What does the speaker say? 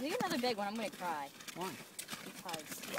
get another big one, I'm gonna cry. Why? Because